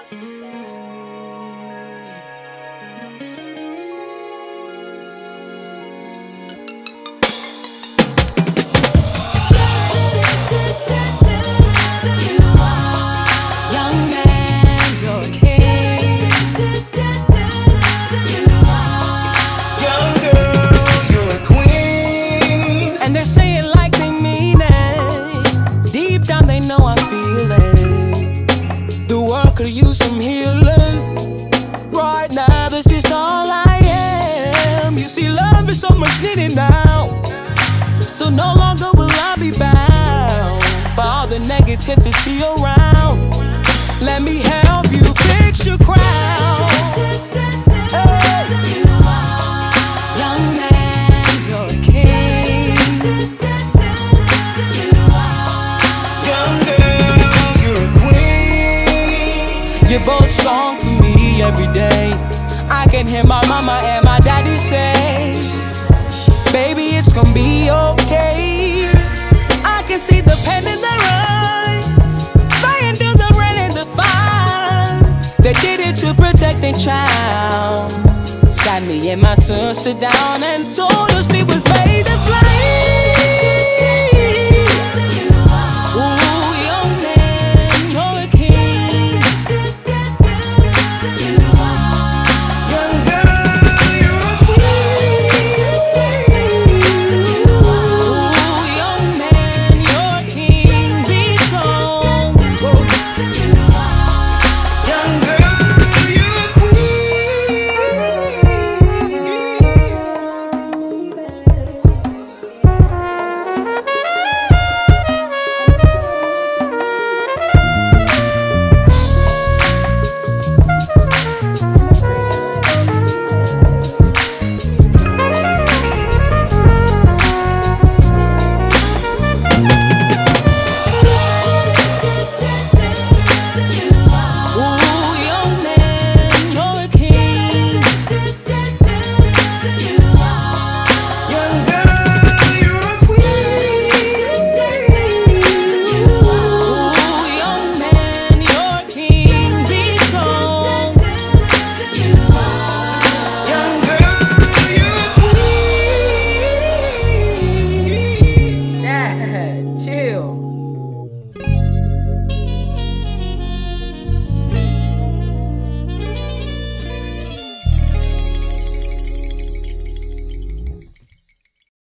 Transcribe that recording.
Could use some healing. Right now, this is all I am. You see, love is so much needed now. So no longer will I be bound by all the negativity around. Let me help you fix your crown. Hey. Young man, you're a king. Young girl, you're a queen. You're both strong for me every day. I can hear my mama and my daddy say, baby, it's gonna be okay. I can see the pain in their eyes. They endure the rain and the fire. They did it to protect their child. Sat me and my sister down and told us we was made to fly.